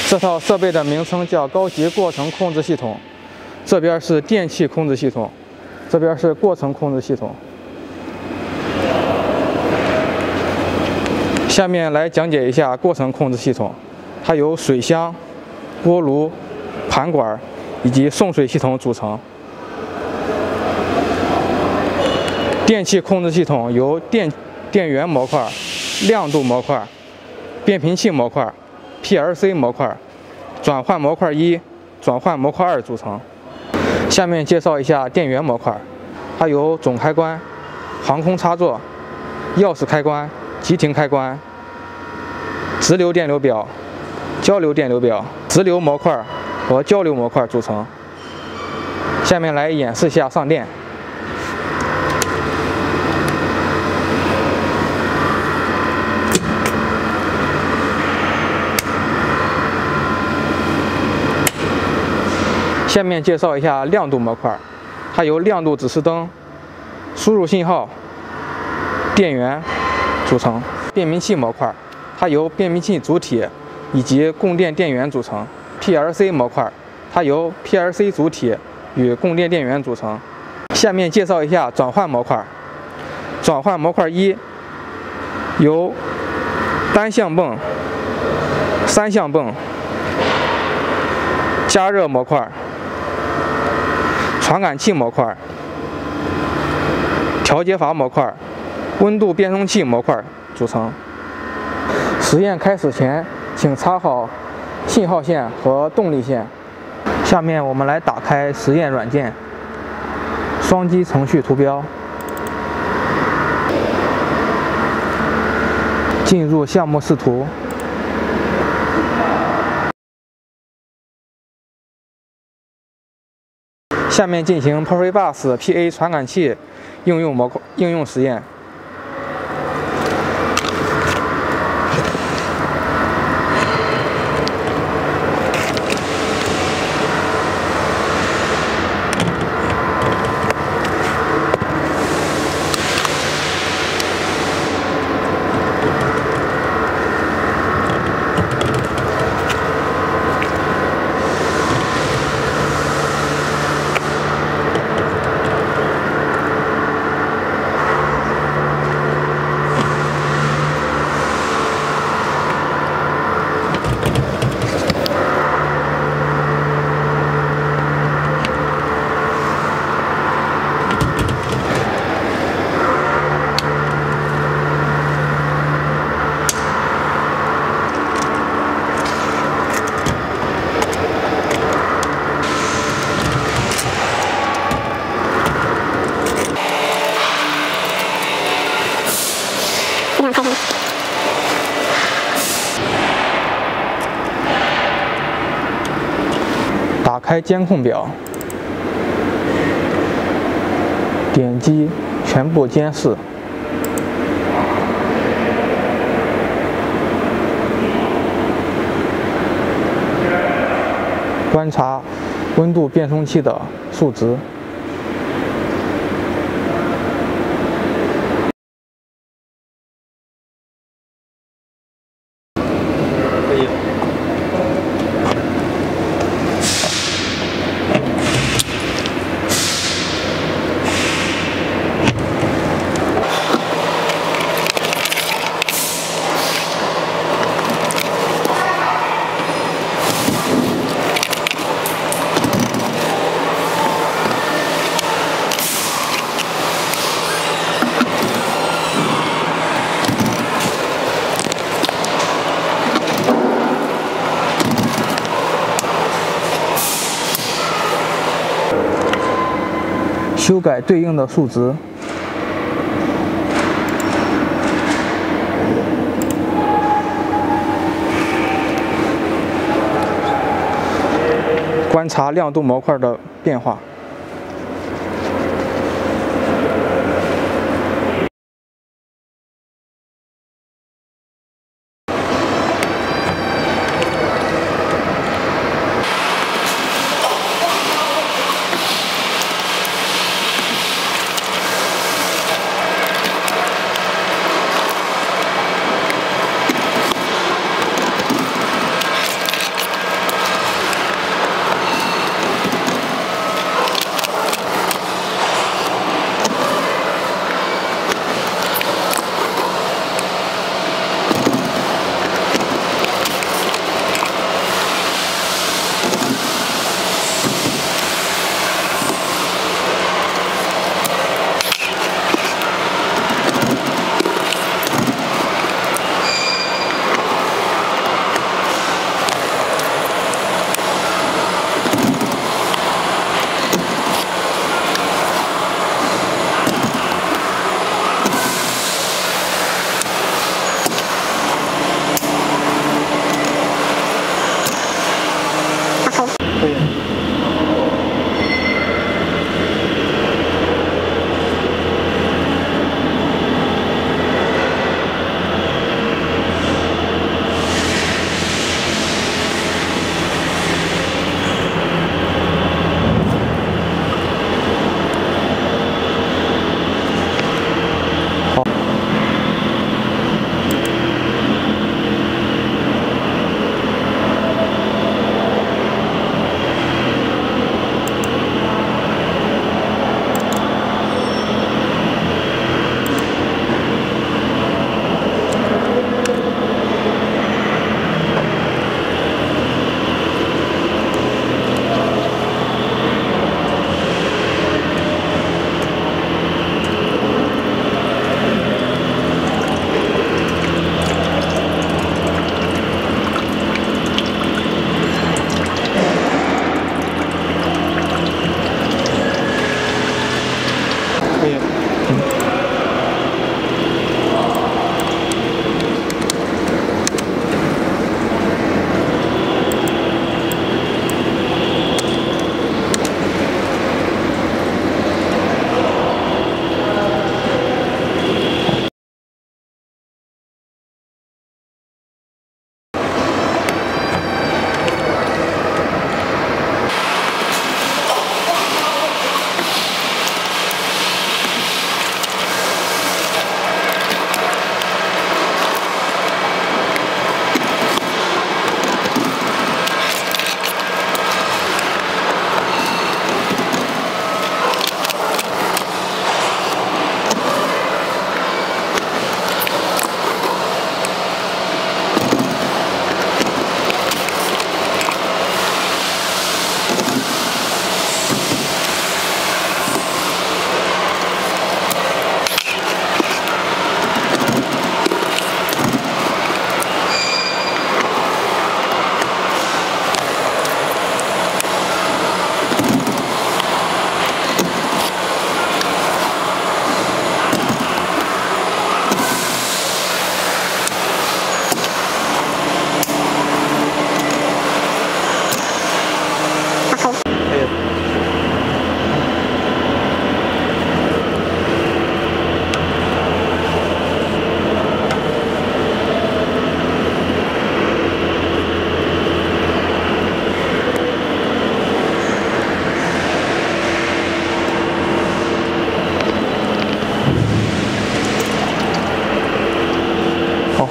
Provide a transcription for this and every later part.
这套设备的名称叫高级过程控制系统，这边是电气控制系统，这边是过程控制系统。下面来讲解一下过程控制系统，它由水箱、锅炉、盘管以及送水系统组成。电气控制系统由电源模块、亮度模块、变频器模块、PLC 模块、转换模块1、转换模块2组成。下面介绍一下电源模块，它由总开关、航空插座、钥匙开关、急停开关、直流电流表、交流电流表、直流模块和交流模块组成。下面来演示一下上电。下面介绍一下亮度模块，它由亮度指示灯、输入信号、电源组成。变频器模块，它由变频器主体以及供电电源组成。PLC 模块，它由 PLC 主体与供电电源组成。下面介绍一下转换模块。转换模块1由单向泵、三向泵、加热模块、传感器模块、调节阀模块、温度变声器模块组成。实验开始前，请插好信号线和动力线。下面我们来打开实验软件，双击程序图标，进入项目视图。下面进行 Profibus PA 传感器应用实验。打开监控表，点击全部监视。观察温度变声器的数值。修改对应的数值。观察亮度模块的变化。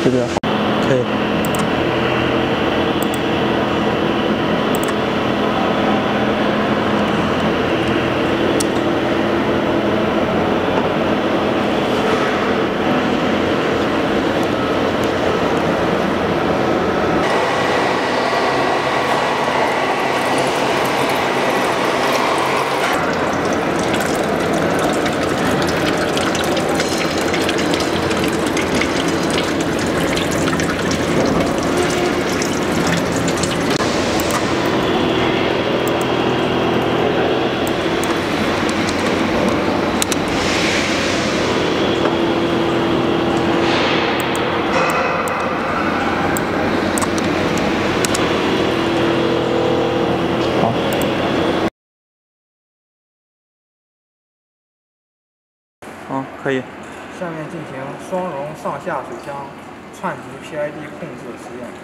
就这样。 可以。可以。 下面进行双熔上下水箱串级 PID 控制实验。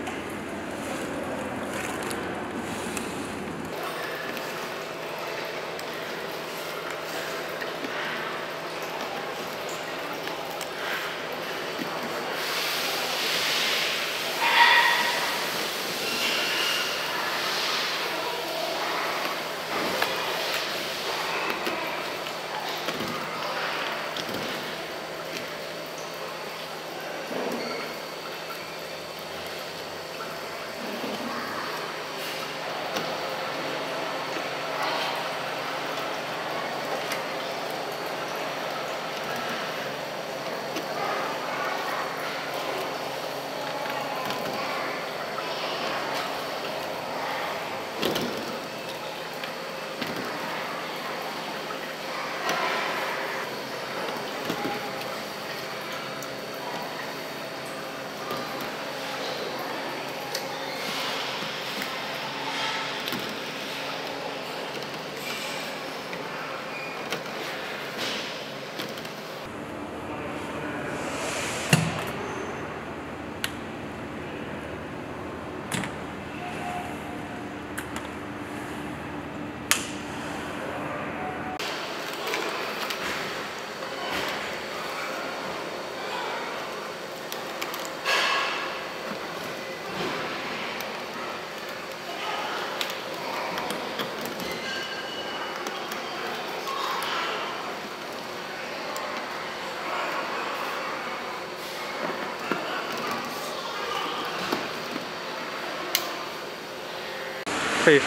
可以。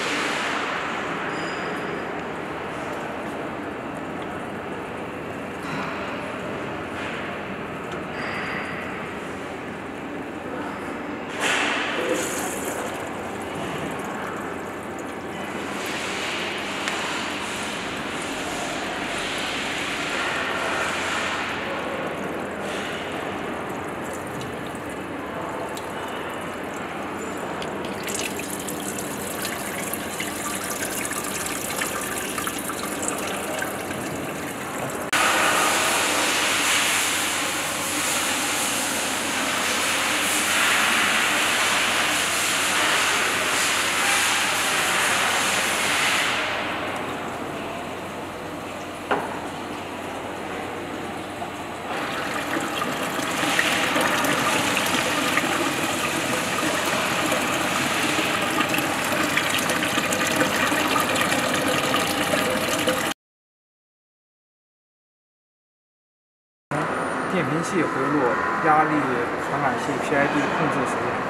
电瓶器回路压力传感器 PID 控制实验。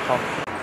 好。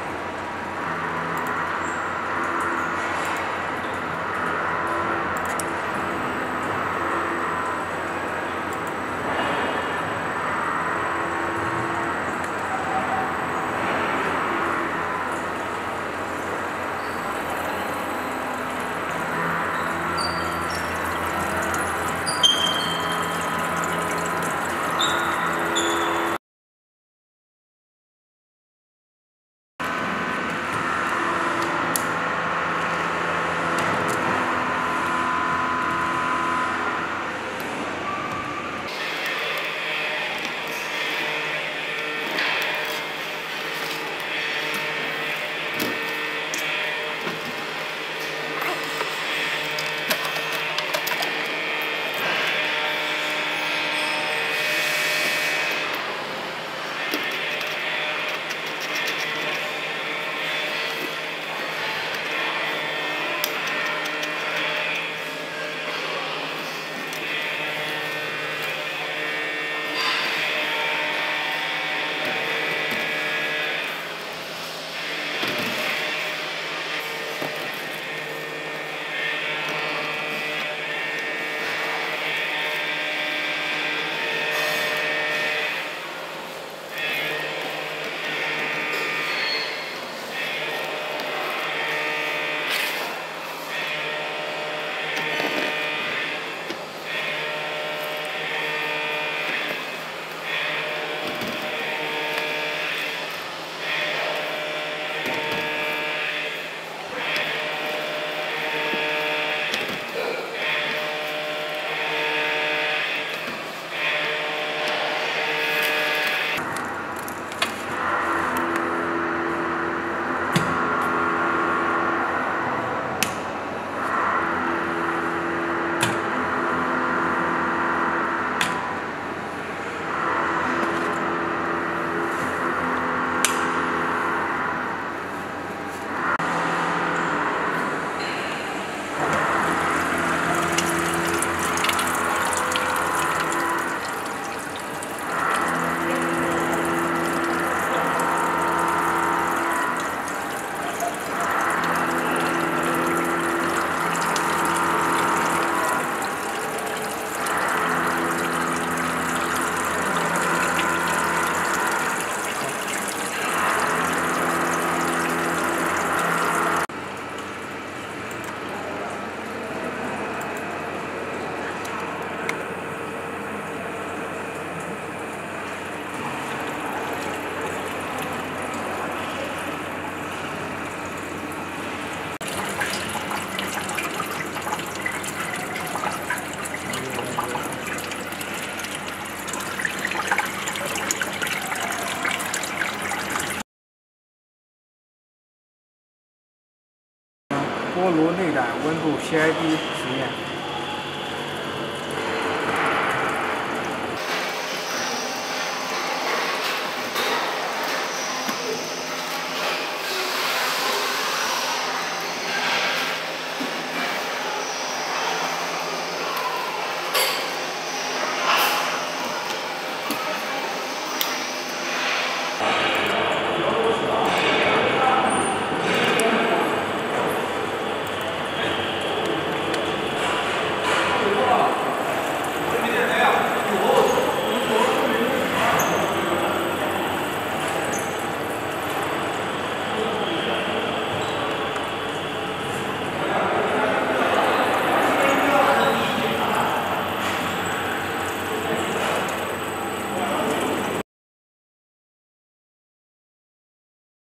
锅炉内胆温度 PID 实验。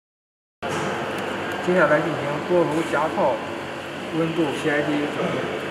接下来进行锅炉夹套温度 PID 准备。